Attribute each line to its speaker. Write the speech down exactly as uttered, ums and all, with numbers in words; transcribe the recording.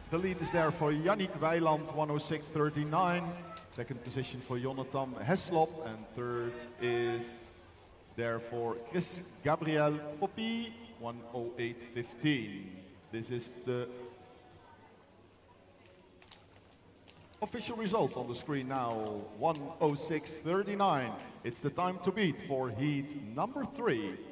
Speaker 1: The lead is there for Yannick Weiland, one oh six thirty-nine. Second position for Jonathan Heslop, and third is there for Chris Gabriel Poppy, one oh eight fifteen. This is the official result on the screen now, one oh six thirty-nine. It's the time to beat for heat number three.